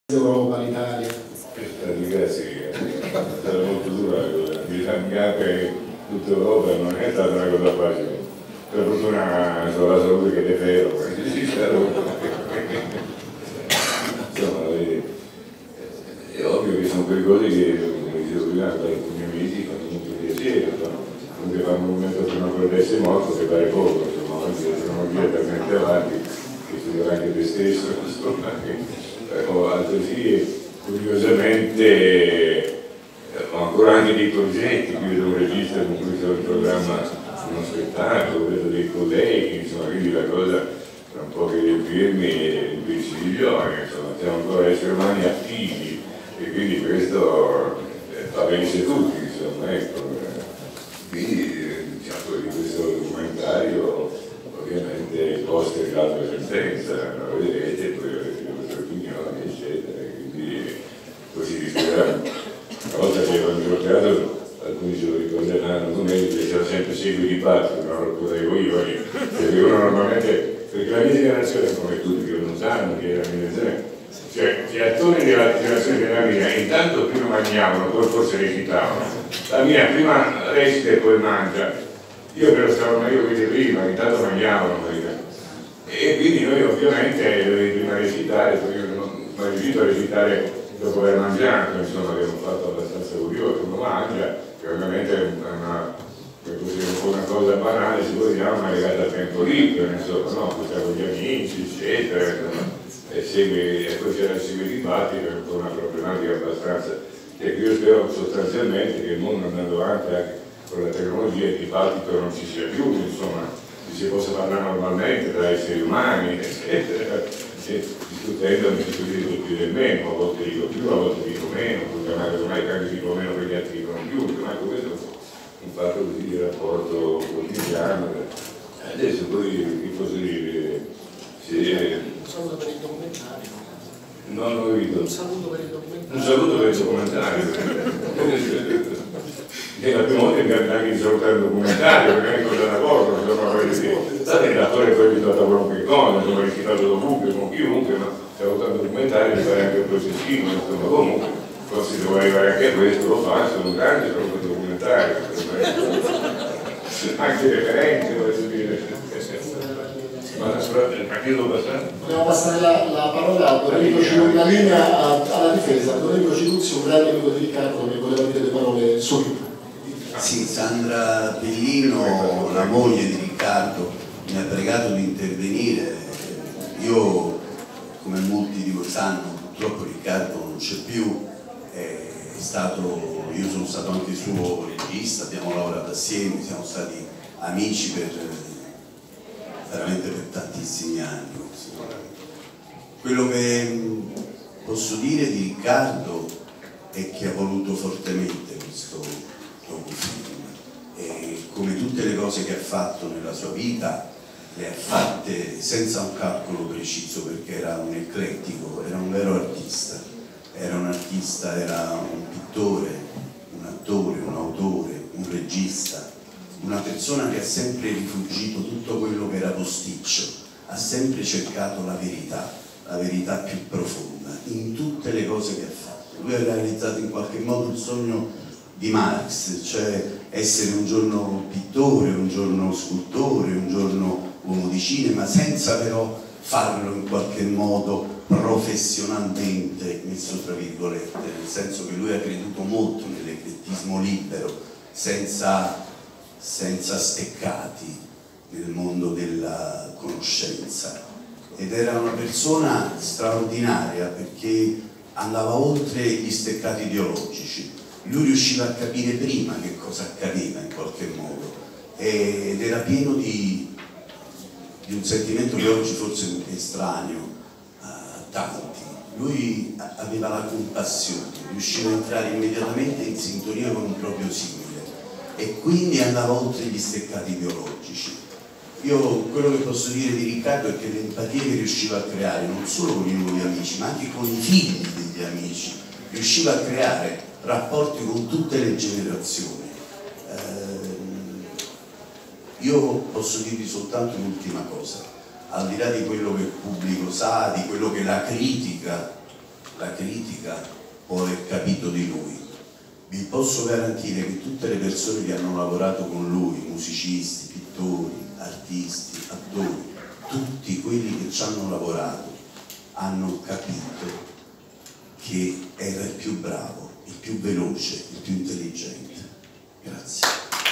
Europa, l'Italia. Grazie, è stata molto dura, cambiare tutta Europa non è stata una cosa facile. Per fortuna sulla salute che defero, insomma, è ovvio che sono quelle cose che, come dicevo prima, con i miei amici fanno molto piacere, comunque fanno un momento prima per essere morto che fare poco, insomma, oggi la tecnologia è talmente avanti che studiare anche te stesso, insomma, altresì curiosamente ho ancora anche dei progetti, qui vedo un regista con cui sono in programma uno spettacolo, vedo dei colleghi, insomma, quindi la cosa tra un po' che riempirmi il visibilio, insomma, siamo ancora esseri umani attivi e quindi questo fa benissimo tutti, insomma, ecco. Quindi diciamo di questo documentario ovviamente posta di l'altra sentenza, lo vedrete, poi avrete le vostre opinioni, eccetera, quindi così discuteremo. Una volta che ero in teatro, alcuni se lo ricorderanno, come mi piaceva sempre seguire i dibattiti, non lo potevo io, perché uno normalmente, perché la mia generazione, come tutti che non sanno, che era la mia generazione, cioè gli attori della generazione della mia, intanto prima mangiavano, poi forse recitavano. La mia prima recita e poi mangia. Io però stavo meglio quelli prima, intanto mangiavano prima. E quindi noi ovviamente dovevi prima recitare, poi io non sono riuscito a recitare dopo aver mangiato, insomma, abbiamo fatto abbastanza curioso, uno mangia, che ovviamente è una cosa banale, se vogliamo, ma legata al tempo libero, insomma, no? Poi con gli amici, eccetera, insomma, e poi c'era il seguire i dibattiti, è una problematica abbastanza, e io spero sostanzialmente che il mondo andando avanti anche con la tecnologia il dibattito non ci sia più, insomma, si possa parlare normalmente tra esseri umani, eccetera, discutendo mi si dico più del meno, a volte dico più, a volte dico meno, perché magari tanti dico meno perché gli altri dicono più, ma questo è un fatto così di rapporto quotidiano. Adesso poi che posso dire? Un saluto per il documentario. Non ho capito. Un saluto per il documentario. Un saluto per il documentario. È la prima volta che mi capita anche di salutare il documentario, perché è cosa da poco, state l'attore poi abituato a qualunque cosa, sono recitato dovunque, con chiunque, ma salutare il documentario mi pare anche un processino, insomma, comunque, forse se vuoi arrivare anche a questo lo fa, sono un grande saluto il documentario, anche referenze, voglio dire. Vogliamo passare la parola a Domenico Ciluzzi, la linea alla difesa. Domenico Ciluzzi, un grande amico di Riccardo, che voleva dire le parole subito. Sì, Sandra Pellino, la moglie di Riccardo, mi ha pregato di intervenire. Io, come molti di voi sanno, purtroppo Riccardo non c'è più, io sono stato anche suo regista, abbiamo lavorato assieme, siamo stati amici veramente per tantissimi anni. Quello che posso dire di Riccardo è che ha voluto fortemente questo docufilm e come tutte le cose che ha fatto nella sua vita le ha fatte senza un calcolo preciso, perché era un eclettico, era un vero artista, era un artista, era un pittore, un attore, un autore, un regista, una persona che ha sempre rifugito tutto quello che era posticcio, ha sempre cercato la verità più profonda in tutte le cose che ha fatto. Lui ha realizzato in qualche modo il sogno di Marx, cioè essere un giorno pittore, un giorno scultore, un giorno uomo di cinema, senza però farlo in qualche modo professionalmente, messo tra virgolette, nel senso che lui ha creduto molto nell'eclettismo libero, senza steccati nel mondo della conoscenza, ed era una persona straordinaria perché andava oltre gli steccati ideologici. Lui riusciva a capire prima che cosa accadeva in qualche modo ed era pieno di un sentimento che oggi forse è estraneo a tanti. Lui aveva la compassione, riusciva a entrare immediatamente in sintonia con un proprio simile e quindi andava oltre gli steccati ideologici. Io quello che posso dire di Riccardo è che l'empatia che riusciva a creare non solo con i nuovi amici ma anche con i figli degli amici, riusciva a creare rapporti con tutte le generazioni. Io posso dirvi soltanto un'ultima cosa, al di là di quello che il pubblico sa, di quello che la critica la critica può aver capito di lui. Vi posso garantire che tutte le persone che hanno lavorato con lui, musicisti, pittori, artisti, attori, tutti quelli che ci hanno lavorato hanno capito che era il più bravo, il più veloce, il più intelligente. Grazie.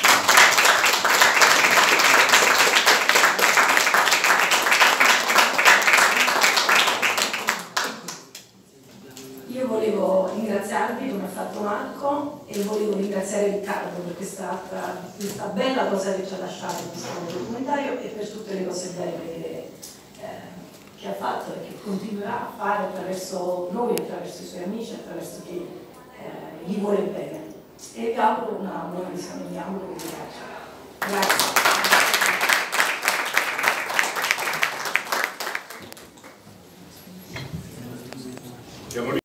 Io volevo ringraziarvi come ha fatto Marco e volevo ringraziare Riccardo per questa bella cosa che ci ha lasciato in questo documentario e per tutte le cose belle che ha fatto e che continuerà a fare attraverso noi, attraverso i suoi amici, attraverso chi gli vuole bene. E vi auguro una buona visione, mi auguro che vi piaccia. Grazie.